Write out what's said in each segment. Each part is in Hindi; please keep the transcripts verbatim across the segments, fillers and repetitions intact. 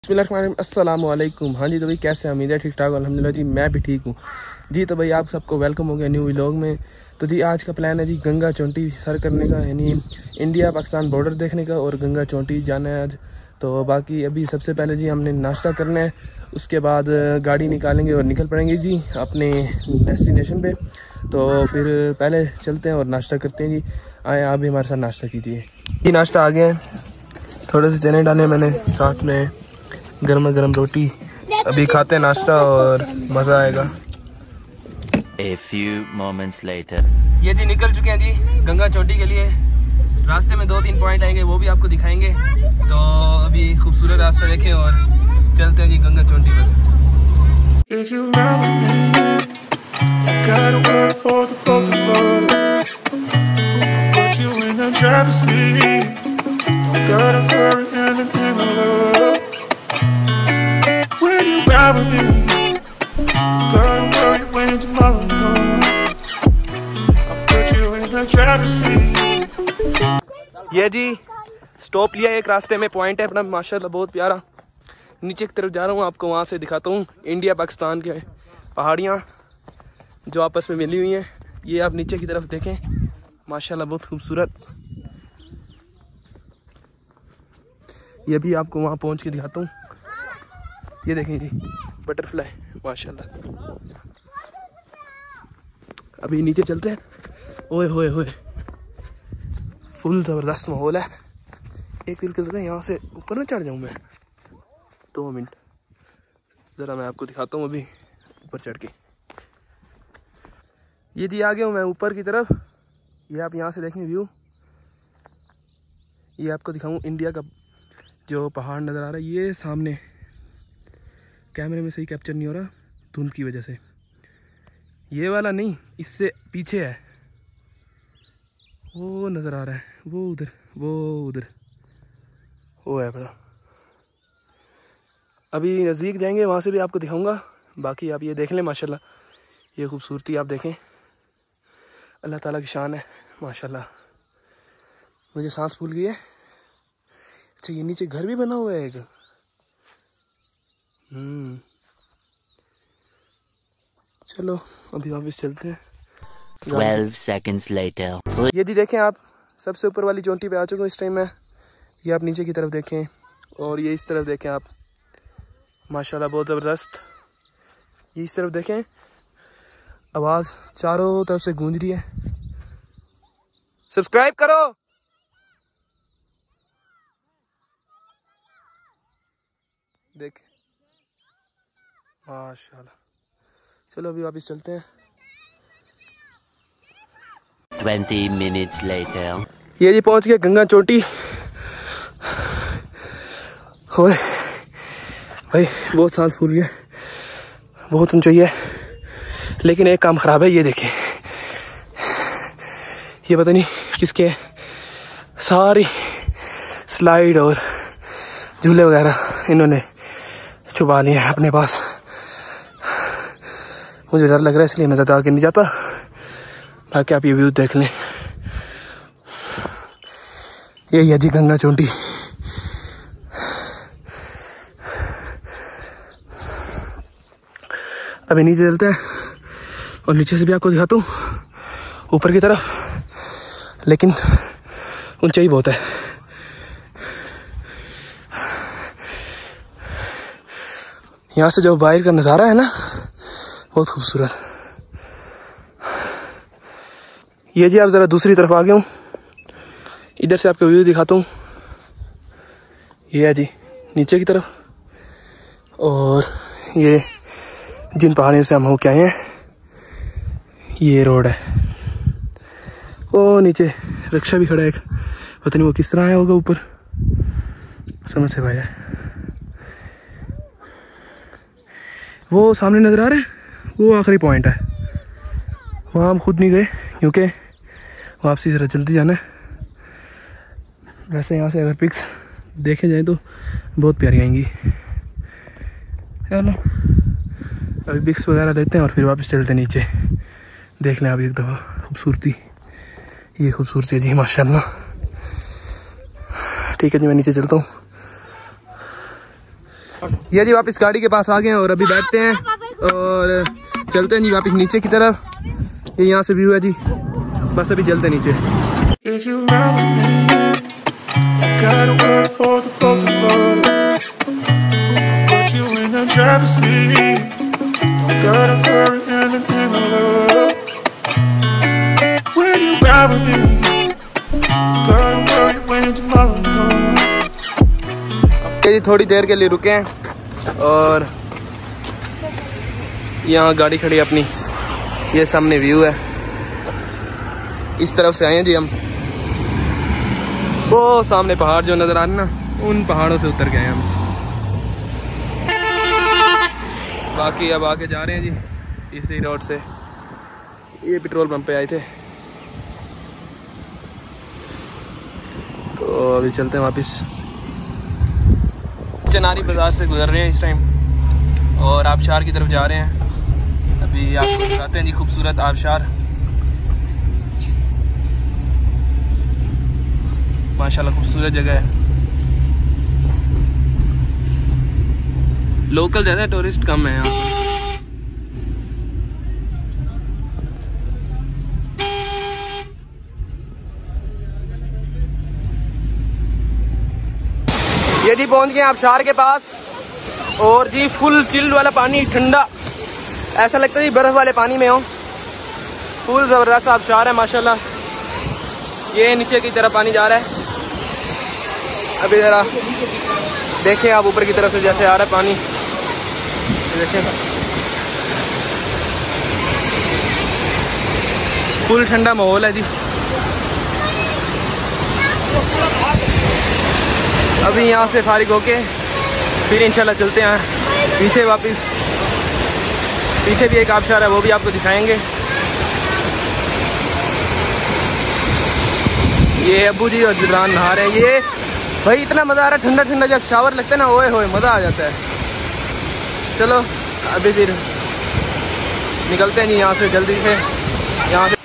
अस्सलाम वालेकुम। हाँ जी, तो भाई कैसे हैं? उम्मीद है ठीक ठाक। अल्हम्दुलिल्लाह जी, मैं भी ठीक हूँ जी। तो भाई आप सबको वेलकम हो गया न्यू व्लॉग में। तो जी आज का प्लान है जी गंगा चोंटी सर करने का, यानी इंडिया पाकिस्तान बॉर्डर देखने का और गंगा चोंटी जाना है आज। तो बाकी अभी सबसे पहले जी हमने नाश्ता करना है, उसके बाद गाड़ी निकालेंगे और निकल पड़ेंगे जी अपने डेस्टिनेशन पे। तो फिर पहले चलते हैं और नाश्ता करते हैं जी। आए आप भी हमारे साथ नाश्ता कीजिए जी। नाश्ता आ गया है, थोड़े से चने डाले मैंने, साथ में गर्मा गर्म रोटी। अभी खाते हैं नाश्ता और मज़ा आएगा। A few moments later. ये जी निकल चुके हैं जी गंगा चोटी के लिए। रास्ते में दो तीन पॉइंट आएंगे, वो भी आपको दिखाएंगे। तो अभी खूबसूरत रास्ता देखें और चलते हैं जी गंगा चोटी पर। If you run with me, I gotta work for the both of us. I'll put you in the driver's seat. Don't gotta hurry and I'm in love. When you ride with me, don't gotta worry when tomorrow comes. I'll put you in the driver's seat. ये जी स्टॉप लिया, एक रास्ते में पॉइंट है अपना माशाल्लाह बहुत प्यारा। नीचे की तरफ जा रहा हूँ, आपको वहाँ से दिखाता हूँ इंडिया पाकिस्तान के पहाड़ियाँ जो आपस में मिली हुई हैं। ये आप नीचे की तरफ देखें, माशाल्लाह बहुत खूबसूरत। ये भी आपको वहाँ पहुँच के दिखाता हूँ। ये देखें जी बटरफ्लाई माशाल्लाह। अभी नीचे चलते हैं। ओए होए होए, फुल ज़बरदस्त माहौल है। एक दिल कर यहाँ से ऊपर ना चढ़ जाऊँ मैं। दो मिनट ज़रा मैं आपको दिखाता हूँ अभी ऊपर चढ़ के। ये जी आ गया हूँ मैं ऊपर की तरफ। ये आप यहाँ से देखें व्यू। ये आपको दिखाऊँ इंडिया का जो पहाड़ नज़र आ रहा है। ये सामने कैमरे में सही कैप्चर नहीं हो रहा धुंध की वजह से। ये वाला नहीं, इससे पीछे है वो नज़र आ रहा है, वो उधर वो उधर वो है बड़ा। अभी नज़दीक जाएंगे, वहाँ से भी आपको दिखाऊंगा। बाकी आप ये देख लें माशाल्लाह, ये खूबसूरती आप देखें। अल्लाह ताला की शान है माशाल्लाह। मुझे सांस फूल गई है। अच्छा ये नीचे घर भी बना हुआ है एक। हम्म चलो अभी वापस चलते हैं। Twelve seconds later. ये जी देखें आप, सबसे ऊपर वाली चोटी पे आ चुका हूँ इस टाइम में। ये आप नीचे की तरफ देखें और ये इस तरफ देखें आप, माशाल्लाह बहुत ज़बरदस्त। ये इस तरफ देखें, आवाज़ चारों तरफ से गूंज रही है। सब्सक्राइब करो। देख माशाल्लाह। चलो अभी वापस चलते हैं। Twenty minutes later. ये जी पहुंच गए गंगा चोटी। होए भाई बहुत सांस फूल गया, बहुत ऊंचाई है। लेकिन एक काम ख़राब है, ये देखें ये पता नहीं किसके है। सारी स्लाइड और झूले वगैरह इन्होंने छुपा लिए हैं अपने पास। मुझे डर लग रहा है इसलिए मैं ज़्यादा आगे नहीं जाता। बाकी आप ये व्यू देख लें। यही है जी गंगा चोटी। अभी नीचे चलते हैं और नीचे से भी आपको दिखाता हूँ ऊपर की तरफ, लेकिन ऊंचाई बहुत है। यहाँ से जो बाहर का नज़ारा है ना बहुत खूबसूरत। ये जी आप ज़रा दूसरी तरफ आ गया हूँ, इधर से आपको व्यू दिखाता हूँ। ये है जी नीचे की तरफ, और ये जिन पहाड़ियों से हम होके आए हैं ये रोड है। वो नीचे रिक्शा भी खड़ा है एक, पता नहीं वो किस तरह आया होगा ऊपर, समझ से भाई है। वो सामने नज़र आ रहा है, वो आखिरी पॉइंट है। वहाँ हम खुद नहीं गए क्योंकि वापसी ज़रा जल्दी जाना है। वैसे यहाँ से अगर पिक्स देखे जाए तो बहुत प्यारी आएंगी। चलो अभी पिक्स वगैरह लेते हैं और फिर वापस चलते हैं नीचे। देख लें अभी एक दफ़ा खूबसूरती, ये खूबसूरती है जी माशाल्लाह। ठीक है जी मैं नीचे चलता हूँ। ये जी वापस गाड़ी के पास आ गए हैं और अभी बैठते हैं और चलते हैं जी वापस नीचे की तरफ। ये यहाँ से व्यू है जी, बस अभी चलते हैं नीचे। ये थोड़ी देर के लिए रुके हैं और यहाँ गाड़ी खड़ी है अपनी, ये सामने व्यू है। इस तरफ से आए हैं जी हम, वो सामने पहाड़ जो नजर आ रहे हैं ना, उन पहाड़ों से उतर गए हम। बाकी अब आगे जा रहे हैं जी इसी रोड से। ये पेट्रोल पंप पे आए थे तो अभी चलते हैं वापस। चनारी बाजार से गुजर रहे हैं इस टाइम और आबशार की तरफ जा रहे हैं। अभी आपको दिखाते हैं जी खूबसूरत आबशार, माशाल्लाह खूबसूरत जगह है। लोकल ज़्यादा, टूरिस्ट कम है यहाँ। ये जी पहुंच गए आबशार के पास और जी फुल चिल्ड वाला पानी, ठंडा, ऐसा लगता है जी बर्फ वाले पानी में हो। फुल जबरदस्त आबशार है माशाल्लाह। ये नीचे की तरफ पानी जा रहा है। अभी ज़रा देखें आप, ऊपर की तरफ से जैसे आ रहा है पानी, देखें फुल ठंडा माहौल है जी। अभी यहाँ से फारिग होके फिर इंशाल्लाह चलते हैं पीछे वापस। पीछे भी एक आबशार है, वो भी आपको दिखाएंगे। ये अबू जी और जिब्रान नहा रहे हैं। ये भाई इतना मज़ा आ रहा है, ठंडा ठंडा जब शावर लगता है ना, ओए होए मज़ा आ जाता है। चलो अभी फिर निकलते हैं जी यहाँ से जल्दी से। यहाँ से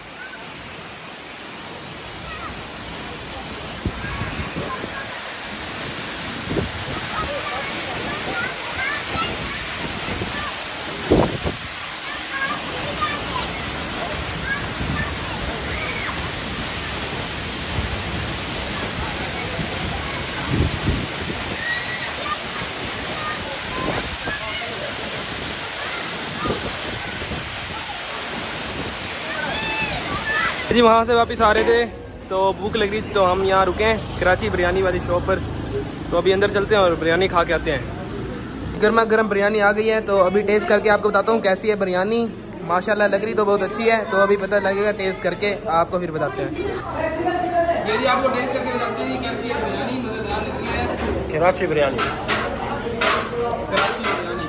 जी वहाँ से वापस आ रहे थे तो भूख लग रही, तो हम यहाँ रुके हैं कराची बिरयानी वाली शॉप पर। तो अभी अंदर चलते हैं और बिरयानी खा के आते हैं। गर्मा गर्म बिरयानी आ गई है तो अभी टेस्ट करके आपको बताता हूँ कैसी है बिरयानी। माशाल्लाह लग रही तो बहुत अच्छी है, तो अभी पता लगेगा टेस्ट करके, आपको फिर बताते हैं। ये जी आपको टेस्ट करके बताते हैं कैसी है बिरयानी, मज़ेदार लगती है कराची बिरयानी। कराची बिरयानी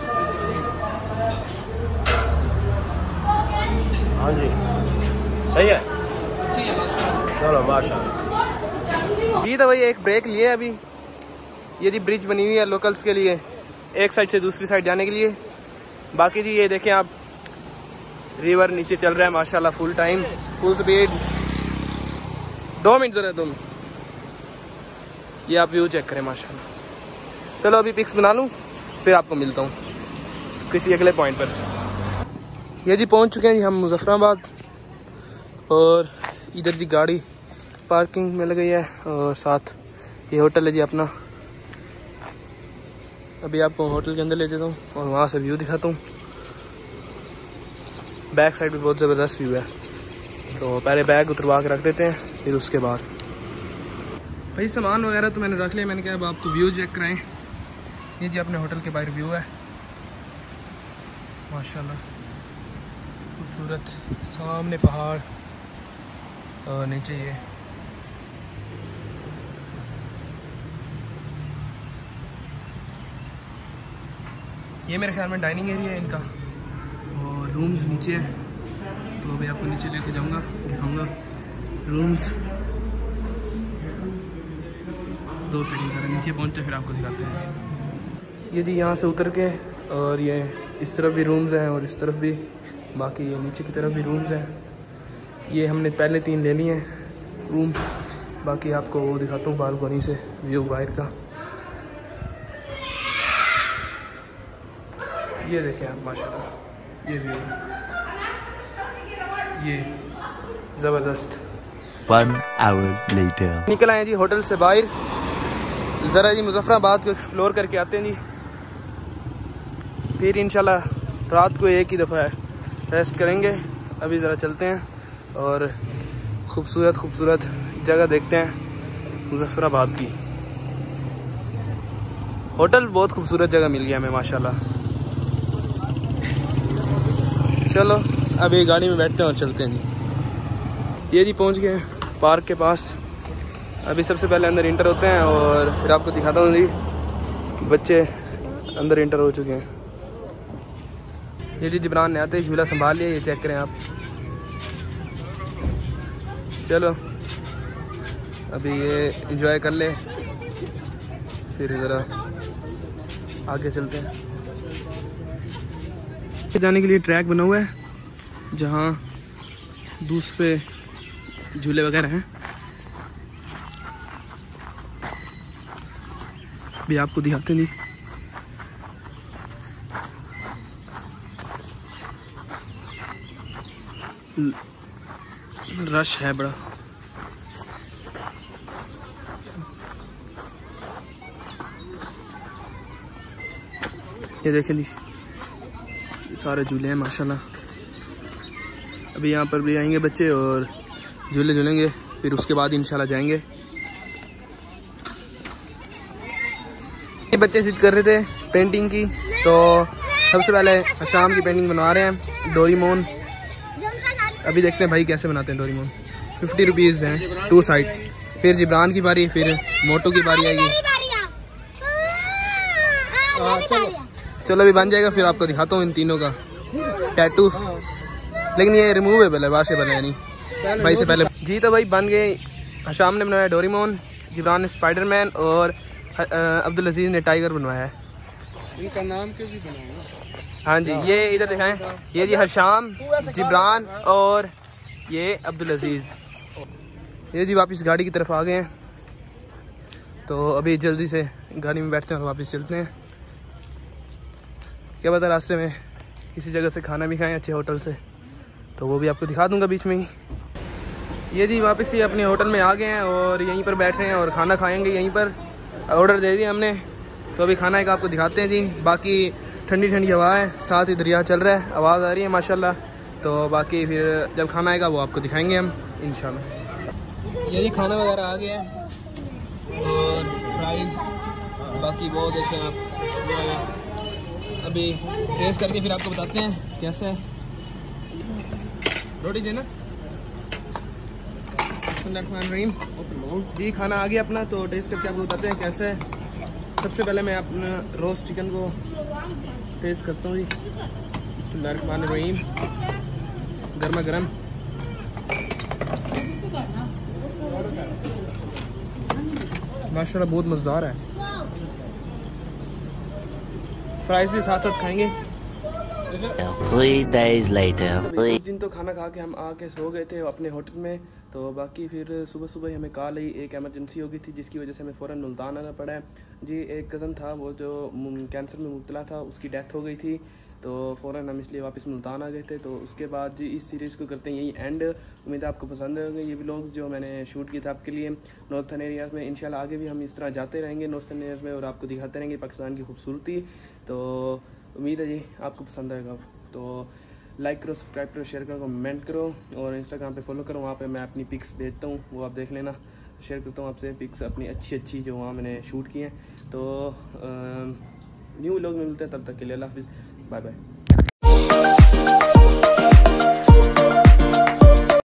हाँ जी सही है, चलो माशाल्लाह जी। तो भाई एक ब्रेक लिए अभी। ये जी ब्रिज बनी हुई है लोकल्स के लिए, एक साइड से दूसरी साइड जाने के लिए। बाकी जी ये देखें आप, रिवर नीचे चल रहा है माशाल्लाह फुल टाइम, फुल स्पीड। दो मिनट जरा, दो मिनट, ये आप व्यू चेक करें माशाल्लाह। चलो अभी पिक्स बना लूँ, फिर आपको मिलता हूँ किसी अगले पॉइंट पर। ये जी पहुँच चुके हैं जी हम मुजफ्फराबाद और इधर जी गाड़ी पार्किंग में लगी है और साथ ये होटल है जी अपना। अभी आपको होटल के अंदर ले जाता हूँ और वहाँ से व्यू दिखाता हूँ। बैक साइड भी बहुत ज़बरदस्त व्यू है, तो पहले बैग उतरवा के रख देते हैं, फिर उसके बाद भाई सामान वगैरह तो मैंने रख लिया। मैंने कहा अब आपको व्यू चेक कराएं। ये जी अपने होटल के बाहर व्यू है माशाल्लाह खूबसूरत, सामने पहाड़ और नीचे ये ये मेरे ख्याल में डाइनिंग एरिया है इनका और रूम्स नीचे है। तो अभी आपको नीचे लेके जाऊंगा, दिखाऊंगा रूम्स। दो सेकंड सर, नीचे पहुंचते फिर आपको दिखाते हैं। ये जी यहाँ से उतर के और ये इस तरफ भी रूम्स हैं और इस तरफ भी, बाकी ये नीचे की तरफ भी रूम्स हैं। ये हमने पहले तीन ले लिए हैं रूम, बाकी आपको वो दिखाता हूँ बालकनी से व्यू बाहर का। ये देखें आप माशाल्लाह, ये व्यू, ये ज़बरदस्त। One hour later. निकल आए जी होटल से बाहर, ज़रा जी मुजफ्फराबाद को एक्सप्लोर करके आते हैं जी, फिर इंशाल्लाह रात को एक ही दफ़ा रेस्ट करेंगे। अभी ज़रा चलते हैं और खूबसूरत खूबसूरत जगह देखते हैं मुजफ्फराबाद की। होटल बहुत खूबसूरत जगह मिल गया हमें माशाल्लाह। चलो अभी गाड़ी में बैठते हैं और चलते हैं जी। ये जी पहुंच गए पार्क के पास। अभी सबसे पहले अंदर इंटर होते हैं और फिर आपको दिखाता हूँ जी, बच्चे अंदर इंटर हो चुके हैं। ये जी जिब्रान ने आते ही झूला संभाल लिया, ये चेक करें आप। चलो अभी ये एंजॉय कर ले, फिर ज़रा आगे चलते हैं। जाने के लिए ट्रैक बना हुआ है जहाँ दूसरे झूले वगैरह हैं। भी आपको दिखाते नहीं। रश है बड़ा। ये देखें जी, सारे झूले हैं माशाल्लाह। अभी यहाँ पर भी आएंगे बच्चे और झूले झूलेंगे, फिर उसके बाद इंशाल्लाह जाएंगे। ये बच्चे जिद कर रहे थे पेंटिंग की, तो सबसे पहले शाम की पेंटिंग बनवा रहे हैं, डोरीमोन। अभी देखते हैं भाई कैसे बनाते हैं डोरीमोन। फिफ्टी रुपीज़ हैं टू साइड। फिर जिब्रान की बारी, फिर मोटू की बारी आएगी। चलो चलो अभी बन जाएगा, फिर आपको दिखाता हूँ इन तीनों का टैटू। लेकिन ये रिमूवेबल है, वाशेबल है नहीं भाई से पहले जी। तो भाई बन गए। हशाम ने बनवाया डोरीमोन, जिब्रान ने स्पाइडरमैन और अब्दुल अजीज ने टाइगर बनवाया है। इनका नाम क्यों भी बनाया? हाँ जी, ये इधर दिखाएं। ये जी हशाम, जिब्रान और ये अब्दुल अजीज। ये जी वापस गाड़ी की तरफ आ गए हैं, तो अभी जल्दी से गाड़ी में बैठते हैं और वापस चलते हैं। क्या पता रास्ते में किसी जगह से खाना भी खाएं अच्छे होटल से, तो वो भी आपको दिखा दूंगा बीच में ही। ये जी वापस ही अपने होटल में आ गए हैं और यहीं पर बैठ रहे हैं और खाना खाएंगे यहीं पर। ऑर्डर दे दिया हमने, तो अभी खाना एक आपको दिखाते हैं जी। बाकी ठंडी ठंडी हवा है, साथ ही दरिया चल रहा है, आवाज़ आ रही है माशाल्लाह। तो बाकी फिर जब खाना आएगा वो आपको दिखाएंगे हम इंशाल्लाह। ये जी खाना वगैरह आ गया है और फ्राइज, बाकी वो देखें आप। अभी टेस्ट करके फिर आपको बताते हैं कैसे है। रोटी देना जी। खाना आ गया अपना, तो टेस्ट करके आपको बताते हैं कैसे है। सबसे पहले मैं अपना रोस्ट चिकन को टेस्ट करता हूँ जी। बिस्मिल्लाहिर्रहमानिर्रहीम। गर्मा गर्म माशाल्लाह, बहुत मज़ेदार है। फ्राइज भी साथ साथ खाएंगे। Three days later. उस दिन तो खाना खा के हम आके सो गए थे अपने होटल में। तो बाकी फिर सुबह सुबह हमें कॉल आई, एक एमरजेंसी हो गई थी जिसकी वजह से हमें फ़ौरन मुल्तान आना पड़ा है जी। एक कज़न था वो जो कैंसर में मुब्तला था, उसकी डेथ हो गई थी, तो फ़ौरन हम इसलिए वापस मुल्तान आ गए थे। तो उसके बाद जी इस सीरीज़ को करते हैं यही एंड। उम्मीद है आपको पसंद होंगे ये व्लॉग्स जो मैंने शूट किए थे आपके लिए नॉर्थन एरियाज़ में। इंशाल्लाह आगे भी हम इस तरह जाते रहेंगे नॉर्थन एरियाज़ में और आपको दिखाते रहेंगे पाकिस्तान की खूबसूरती। तो उम्मीद है जी आपको पसंद आएगा। तो लाइक करो, सब्सक्राइब करो, शेयर करो, कमेंट करो और इंस्टाग्राम पे फॉलो करो। वहाँ पे मैं अपनी पिक्स भेजता हूँ, वो आप देख लेना। शेयर करता हूँ आपसे पिक्स अपनी अच्छी अच्छी जो वहाँ मैंने शूट की हैं। तो न्यू व्लॉग में मिलते हैं, तब तक के लिए अल्लाह हाफिज़, बाय बाय।